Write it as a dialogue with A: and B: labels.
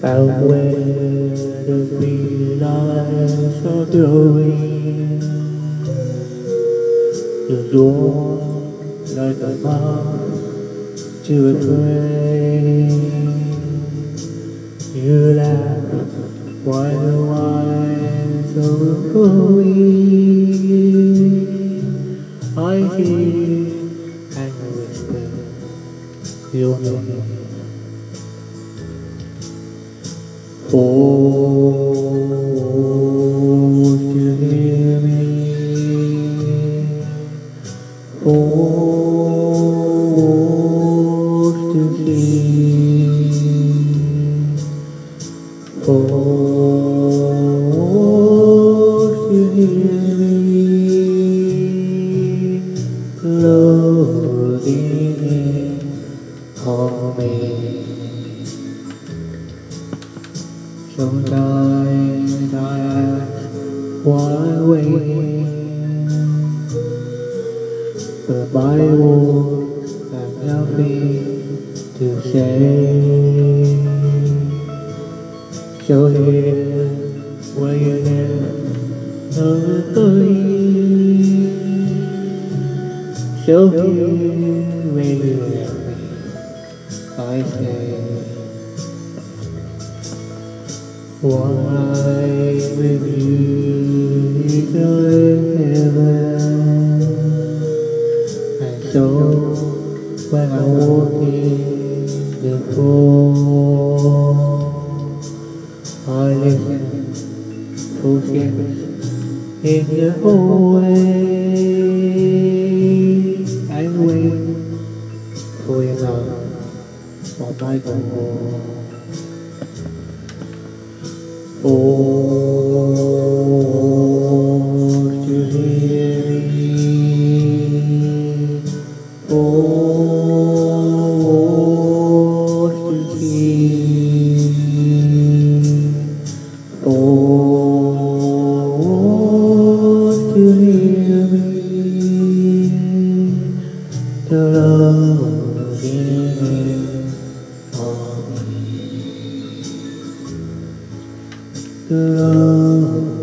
A: and where the feelings are growing, you draw like a moth to a flame. You laugh while the winds are blowing. I hear and whisper your name. Oh, you hear me? Oh, to see. Oh, to hear me? Loading on me. Sometimes I ask why wait, but my words have nothing to say. So here, where you never leave, so here, where you left me, I stay. Why with you is heaven, and so when I walk in the floor, I listen for steps in the hallway and wait for your love on my door. Oh, to hear me. Oh, to see. Oh, to hear me. The love in on me. The love